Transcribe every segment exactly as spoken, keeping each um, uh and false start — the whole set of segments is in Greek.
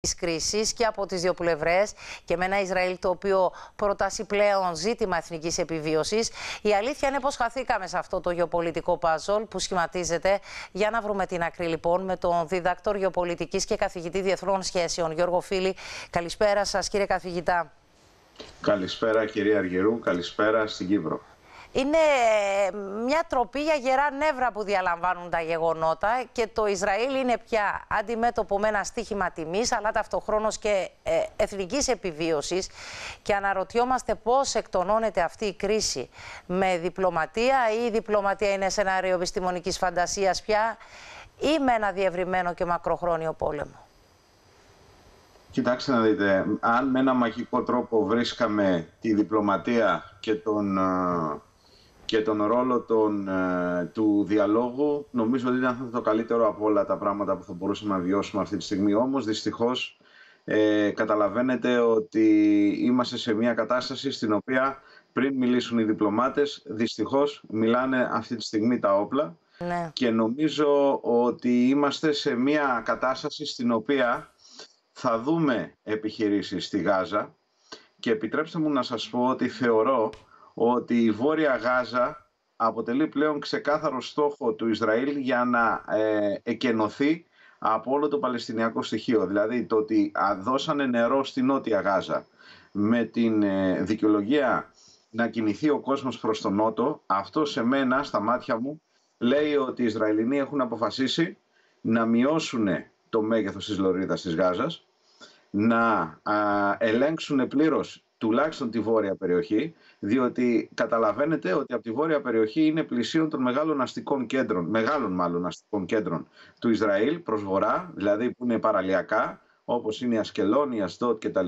της κρίσης και από τις δύο πλευρές και με ένα Ισραήλ το οποίο προτάσει πλέον ζήτημα εθνικής επιβίωσης. Η αλήθεια είναι πως χαθήκαμε σε αυτό το γεωπολιτικό παζόλ που σχηματίζεται. Για να βρούμε την άκρη λοιπόν με τον διδάκτορ γεωπολιτικής και καθηγητή διεθνών σχέσεων Γιώργο Φίλη. Καλησπέρα σας κύριε καθηγητά. Καλησπέρα κυρία Αργυρού, καλησπέρα στην Κύπρο. Είναι μια τροπή για γερά νεύρα που διαλαμβάνουν τα γεγονότα και το Ισραήλ είναι πια αντιμέτωπο με ένα στίχημα τιμής αλλά ταυτοχρόνως και ε, εθνικής επιβίωσης και αναρωτιόμαστε πώς εκτονώνεται αυτή η κρίση με διπλωματία ή η διπλωματία είναι σενάριο επιστημονικής φαντασίας πια ή με ένα διευρυμένο και μακροχρόνιο πόλεμο. Κοιτάξτε να δείτε, αν με ένα μαγικό τρόπο βρίσκαμε τη διπλωματία και τον, και τον ρόλο τον, του διαλόγου, νομίζω ότι ήταν το καλύτερο από όλα τα πράγματα που θα μπορούσαμε να βιώσουμε αυτή τη στιγμή. Όμως, δυστυχώς, ε, καταλαβαίνετε ότι είμαστε σε μια κατάσταση στην οποία πριν μιλήσουν οι διπλωμάτες, δυστυχώς μιλάνε αυτή τη στιγμή τα όπλα. Ναι. Και νομίζω ότι είμαστε σε μια κατάσταση στην οποία θα δούμε επιχειρήσεις στη Γάζα και επιτρέψτε μου να σας πω ότι θεωρώ ότι η Βόρεια Γάζα αποτελεί πλέον ξεκάθαρο στόχο του Ισραήλ για να ε, εκενωθεί από όλο το παλαιστινιακό στοιχείο. Δηλαδή το ότι δώσανε νερό στη Νότια Γάζα με την ε, δικαιολογία να κινηθεί ο κόσμος προς τον Νότο, αυτό σε μένα, στα μάτια μου, λέει ότι οι Ισραηλινοί έχουν αποφασίσει να μειώσουν το μέγεθος της λωρίδας της Γάζας, να α, ελέγξουν πλήρως τουλάχιστον τη βόρεια περιοχή, διότι καταλαβαίνετε ότι από τη βόρεια περιοχή είναι πλησίον των μεγάλων αστικών κέντρων, μεγάλων μάλλον αστικών κέντρων του Ισραήλ προς βορρά, δηλαδή που είναι παραλιακά, όπως είναι η Ασκελόν, η Ασδότ κτλ.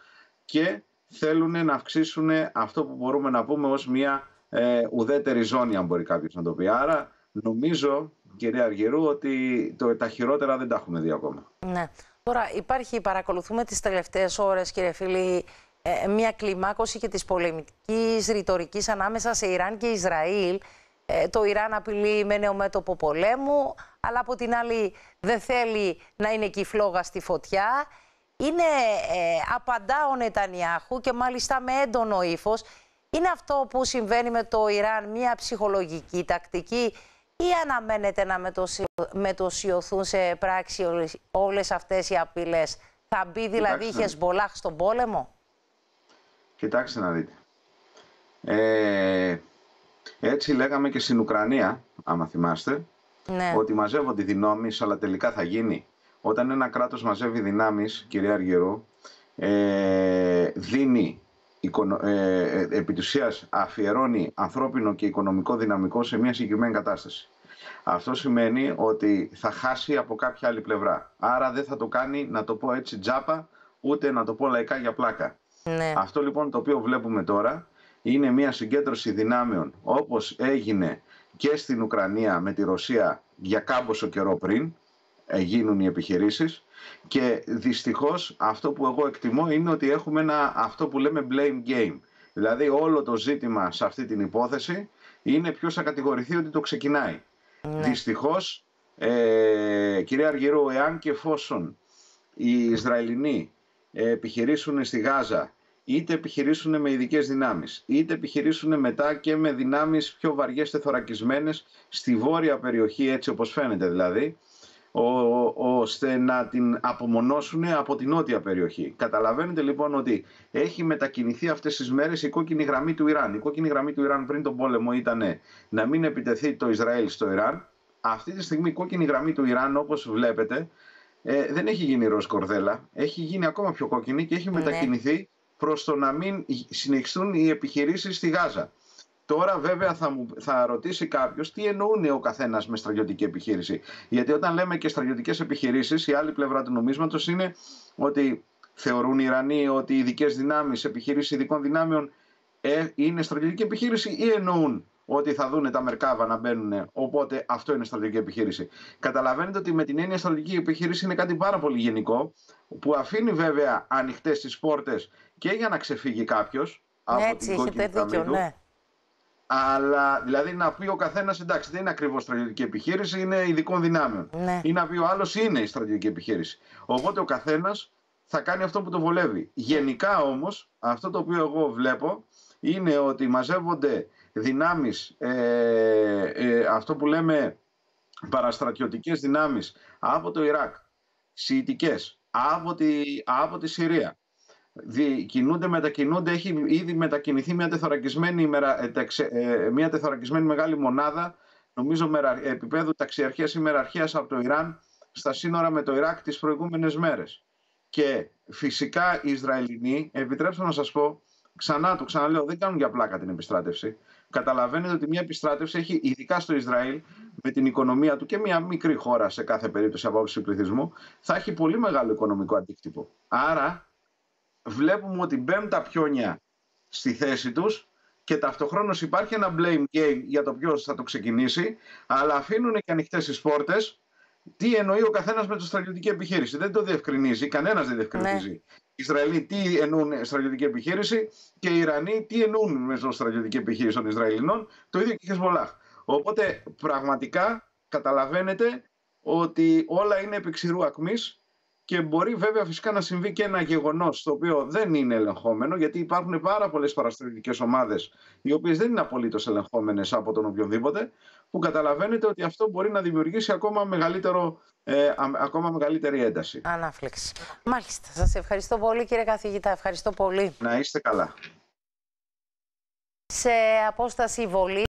Και θέλουν να αυξήσουν αυτό που μπορούμε να πούμε ως μια ε, ουδέτερη ζώνη, αν μπορεί κάποιος να το πει. Άρα νομίζω, κυρία Αργυρού, ότι το, τα χειρότερα δεν τα έχουμε δει ακόμα. Ναι. Τώρα υπάρχει, παρακολουθούμε τις τελευταίες ώρες, κύριε Φίλη, ε, μια κλιμάκωση και της πολεμικής ρητορικής ανάμεσα σε Ιράν και Ισραήλ. Ε, το Ιράν απειλεί με νέο μέτωπο πολέμου, αλλά από την άλλη δεν θέλει να είναι εκεί φλόγα στη φωτιά. Είναι, ε, απαντά ο Νετανιάχου και μάλιστα με έντονο ύφος. Είναι αυτό που συμβαίνει με το Ιράν μια ψυχολογική τακτική ή αναμένεται να μετοσιωθούν σε πράξη όλες αυτές οι απειλές? Θα μπει δηλαδή η Χεσμπολάχ στον πόλεμο? Κοιτάξτε να δείτε. Ε, έτσι λέγαμε και στην Ουκρανία, άμα θυμάστε, ναι, ότι μαζεύονται δυνάμεις, αλλά τελικά θα γίνει. Όταν ένα κράτος μαζεύει δυνάμεις, κυρία Αργυρού, ε, δίνει, ε, επί της ουσίας αφιερώνει ανθρώπινο και οικονομικό δυναμικό σε μια συγκεκριμένη κατάσταση. Αυτό σημαίνει ότι θα χάσει από κάποια άλλη πλευρά. Άρα δεν θα το κάνει, να το πω έτσι, τζάπα, ούτε να το πω λαϊκά για πλάκα. Ναι. Αυτό λοιπόν το οποίο βλέπουμε τώρα είναι μια συγκέντρωση δυνάμεων όπως έγινε και στην Ουκρανία με τη Ρωσία για κάμποσο καιρό πριν γίνουν οι επιχειρήσεις, και δυστυχώς αυτό που εγώ εκτιμώ είναι ότι έχουμε ένα, αυτό που λέμε blame game. Δηλαδή όλο το ζήτημα σε αυτή την υπόθεση είναι ποιος θα κατηγορηθεί ότι το ξεκινάει. Ναι. Δυστυχώς, ε, κυρία Αργυρού, εάν και εφόσον οι Ισραηλινοί επιχειρήσουν στη Γάζα, είτε επιχειρήσουν με ειδικές δυνάμεις, είτε επιχειρήσουν μετά και με δυνάμεις πιο βαριές τεθωρακισμένες στη βόρεια περιοχή, έτσι όπως φαίνεται δηλαδή, ώστε να την απομονώσουν από την νότια περιοχή. Καταλαβαίνετε λοιπόν ότι έχει μετακινηθεί αυτές τις μέρες η κόκκινη γραμμή του Ιράν. Η κόκκινη γραμμή του Ιράν πριν τον πόλεμο ήταν να μην επιτεθεί το Ισραήλ στο Ιράν. Αυτή τη στιγμή η κόκκινη γραμμή του Ιράν, όπως βλέπετε, ε, δεν έχει γίνει ροζ κορδέλα. Έχει γίνει ακόμα πιο κόκκινη και έχει ναι. μετακινηθεί προς το να μην συνεχιστούν οι επιχειρήσεις στη Γάζα. Τώρα βέβαια θα, μου, θα ρωτήσει κάποιος τι εννοούν ο καθένας με στρατιωτική επιχείρηση. Γιατί όταν λέμε και στρατιωτικές επιχειρήσεις, η άλλη πλευρά του νομίσματος είναι ότι θεωρούν οι Ιρανοί ότι οι ειδικές δυνάμεις, επιχειρήσεις ειδικών δυνάμεων ε, είναι στρατιωτική επιχείρηση, ή εννοούν ότι θα δούνε τα Μερκάβα να μπαίνουν, οπότε αυτό είναι στρατιωτική επιχείρηση. Καταλαβαίνετε ότι με την έννοια στρατιωτική επιχείρηση είναι κάτι πάρα πολύ γενικό, που αφήνει βέβαια ανοιχτές τις πόρτες και για να ξεφύγει κάποιος από έτσι, την κόκκινη γραμμή του. Ναι. Αλλά δηλαδή να πει ο καθένας, εντάξει, δεν είναι ακριβώς στρατιωτική επιχείρηση, είναι ειδικών δυνάμεων. Ναι. Ή να πει ο άλλος, είναι η στρατιωτική επιχείρηση. Οπότε ο καθένας θα κάνει αυτό που το βολεύει. Γενικά όμως, αυτό το οποίο εγώ βλέπω είναι ότι μαζεύονται δυνάμεις, ε, ε, αυτό που λέμε παραστρατιωτικές δυνάμεις από το Ιράκ, σιητικές, από τη, από τη Συρία. Δι, κινούνται, μετακινούνται, έχει ήδη μετακινηθεί μια τεθωρακισμένη, μια τεθωρακισμένη μεγάλη μονάδα, νομίζω μερα, επίπεδου ταξιαρχίας ή μεραρχίας από το Ιράν στα σύνορα με το Ιράκ τις προηγούμενες μέρες. Και φυσικά οι Ισραηλινοί, επιτρέψτε να σας πω, ξανά το ξαναλέω, δεν κάνουν για πλάκα την επιστράτευση. Καταλαβαίνετε ότι μια επιστράτευση έχει, ειδικά στο Ισραήλ, με την οικονομία του και μια μικρή χώρα σε κάθε περίπτωση από άποψη πληθυσμού, θα έχει πολύ μεγάλο οικονομικό αντίκτυπο. Άρα βλέπουμε ότι μπαίνουν τα πιόνια στη θέση τους και ταυτοχρόνως υπάρχει ένα blame game για το ποιος θα το ξεκινήσει, αλλά αφήνουν και ανοιχτές τις πόρτες. Τι εννοεί ο καθένας με το στρατιωτική επιχείρηση. Δεν το διευκρινίζει, κανένας δεν διευκρινίζει. Ναι. Οι Ισραηλοί τι εννοούν στρατιωτική επιχείρηση και οι Ιρανοί τι εννοούν με το στρατιωτική επιχείρηση των Ισραηλινών, το ίδιο και η Χεσμολάχ. Οπότε πραγματικά καταλαβαίνετε ότι όλα είναι επί ξηρού ακμής και μπορεί βέβαια φυσικά να συμβεί και ένα γεγονός το οποίο δεν είναι ελεγχόμενο, γιατί υπάρχουν πάρα πολλές παραστρατιωτικές ομάδες οι οποίες δεν είναι απολύτως ελεγχόμενες από τον οποιονδήποτε, που καταλαβαίνετε ότι αυτό μπορεί να δημιουργήσει ακόμα, μεγαλύτερο, ε, α, ακόμα μεγαλύτερη ένταση. Ανάφλεξη. Μάλιστα. Σας ευχαριστώ πολύ κύριε καθηγητά. Ευχαριστώ πολύ. Να είστε καλά. Σε απόσταση βολή.